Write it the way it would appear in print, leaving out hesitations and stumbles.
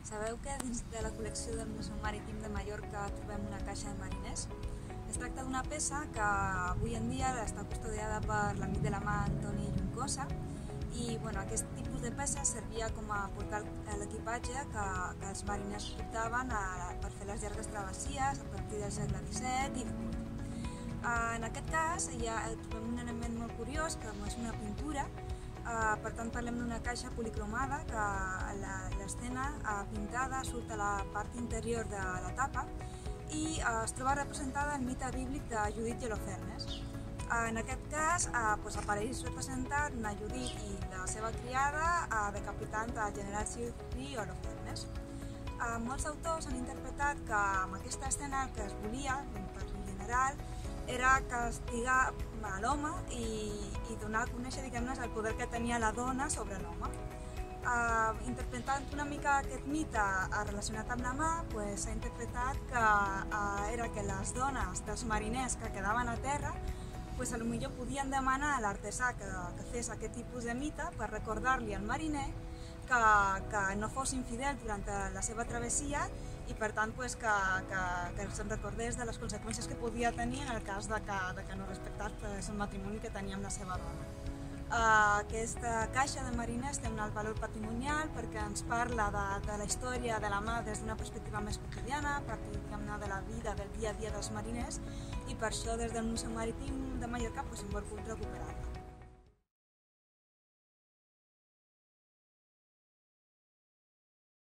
Sabeu que dins de la col·lecció del Museu Marítim de Mallorca trobem una caixa de mariners? Es tracta d'una peça que avui en dia està custodiada per l'amic de la mà Antoni Juncosa i aquest tipus de peça servia com a portal a l'equipatge que els mariners portaven per fer les llargues travessies a partir del segle XVII i XVIII. En aquest cas trobem un element molt curiós que és una pintura. Per tant, parlem d'una caixa policromada que l'escena pintada surt a la part interior de la tapa i es troba representada el mite bíblic de Judit i Holofernes. En aquest cas apareix representat una Judit i la seva criada decapitant el general Sir Holofernes. Molts autors han interpretat que amb aquesta escena el que es volia, per general, era castigar a l'home i donar a conèixer el poder que tenia la dona sobre l'home. Interpretant una mica aquest mite relacionat amb la mà, s'ha interpretat que era que les dones dels mariners que quedaven a terra potser podien demanar a l'artesà que fes aquest tipus de mite per recordar-li al mariner que no fos infidel durant la seva travessia i per tant que se'n recordés de les conseqüències que podia tenir en el cas que no respectés el matrimoni que tenia amb la seva dona. Aquesta caixa de mariners té un alt valor patrimonial perquè ens parla de la història de la mà des d'una perspectiva més quotidiana, de la vida del dia a dia dels mariners i per això des del Museu Marítim de Mallorca hem volgut recuperar-la.